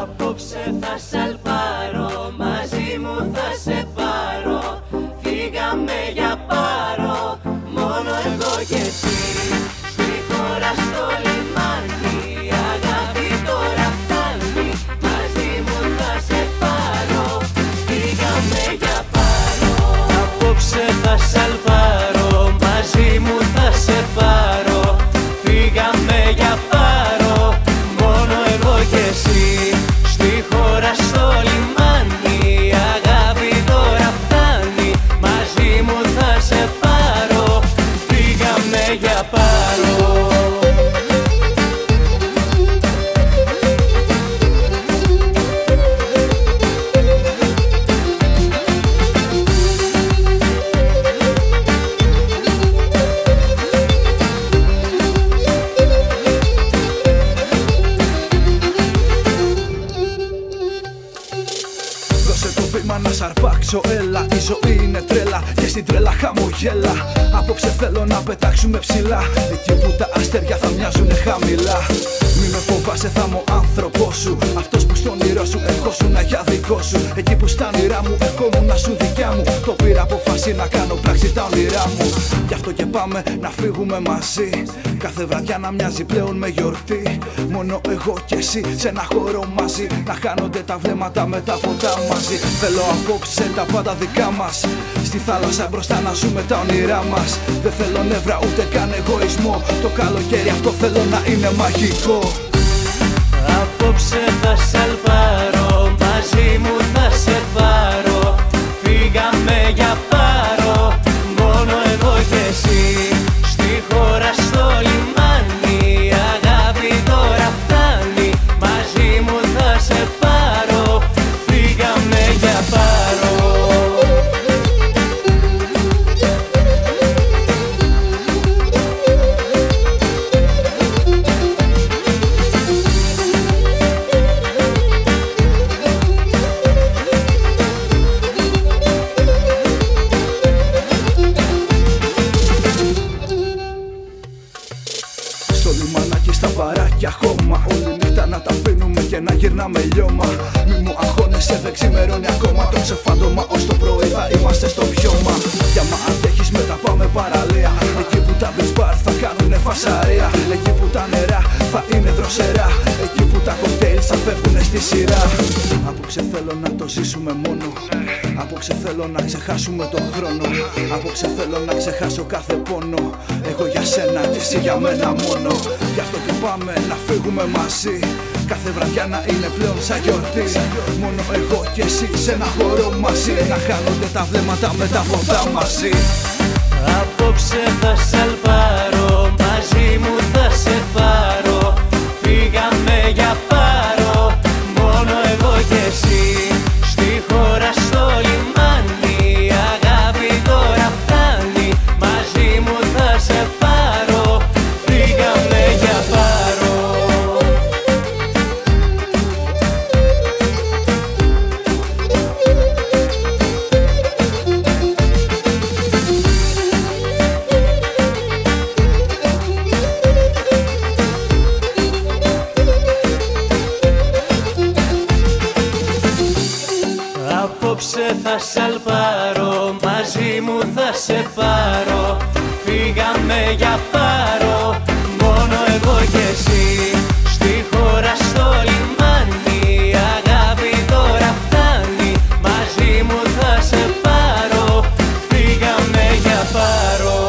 Απόψε θα σαλπάρω, μαζί μου θα σε πάρω. Φύγαμε για πάρο, μόνο εγώ και εσύ. Στη χώρα στο λιμάνι, η αγάπη τώρα φτάνει. Μαζί μου θα σε πάρω, φύγαμε για πάρο. Απόψε θα σαλπάρω, μαζί μου θα σε πάρω. Φύγαμε για πάρο, μόνο εγώ και εσύ. Στη χώρα στο λιμάνι, η αγάπη τώρα φτάνει. Μαζί μου θα σε πάρω, φύγαμε για πάρο. Να σ' αρπάξω, έλα, η ζωή είναι τρέλα και στην τρέλα χαμογέλα. Απόψε θέλω να πετάξουμε ψηλά, εκεί που τα αστέρια θα μοιάζουνε χαμηλά. Μη με φοβάσαι, θα είμαι ο άνθρωπός σου, αυτός που στον όνειρό σου ευχόσουν για δικό σου. Εκεί που στα όνειρά μου ευχόμουν να σου δικιά μου, το πήρα αποφάση να κάνω πράξη τα όνειρά μου. Γι' αυτό και πάμε να φύγουμε μαζί, κάθε βραδιά να μοιάζει πλέον με γιορτή. Μόνο εγώ και εσύ σε ένα χώρο μαζί, να χάνονται τα βλέμματα με τα ποτά μαζί. Θέλω απόψε τα πάντα δικά μας, στη θάλασσα μπροστά να ζούμε τα όνειρά μας. Δεν θέλω νεύρα ούτε καν εγωισμό, το καλοκαίρι αυτό θέλω να είναι μαγικό. Απόψε θα σαλπάρω, μαζί μου θα σε πάρω. Φύγαμε για πάρο, μόνο εγώ και εσύ. Στη χώρα στο λιμάνι, η αγάπη τώρα φτάνει. Μαζί μου θα σε πάρω, φύγαμε για πάρο. Στο λιμανάκι στα παράκια χώμα, όλη νύχτα να τα πίνουμε και να γυρνάμε λιώμα. Μη μου αγχώνεσαι, δεν ξημερώνει ακόμα, το ξεφάντωμα ως το πρωί θα είμαστε στο πιώμα. Κι άμα αντέχεις μετά πάμε παραλία, εκεί που τα beach bar θα κάνουνε φασαρία. Εκεί που τα νερά θα είναι δροσερά, εκεί που τα κοκτέιλ θα φεύγουνε στη σειρά. Απόψε θέλω να το ζήσουμε μόνο, απόψε θέλω να ξεχάσουμε τον χρόνο. Απόψε θέλω να ξεχάσω κάθε πόνο, εγώ για σένα και εσύ για μένα μόνο. Γι' αυτό και πάμε να φύγουμε μαζί, κάθε βραδιά να είναι πλέον σαν γιορτή. Μόνο εγώ και εσύ σε ένα χώρο μαζί, να χάνονται τα βλέμματα με τα ποτά μαζί. Απόψε θα σαλπάρω, μαζί μου θα σε πάρω. Φύγαμε για πάρο, μόνο εγώ και εσύ. Στη χώρα στο λιμάνι, η αγάπη τώρα φτάνει. Μαζί μου θα σε πάρω, φύγαμε για πάρο. Απόψε θα σαλπάρω, μαζί μου θα σε πάρω. Φύγαμε για πάρο, μόνο εγώ και εσύ. Στη χώρα στο λιμάνι, η αγάπη τώρα φτάνει. Μαζί μου θα σε πάρω, φύγαμε για πάρο.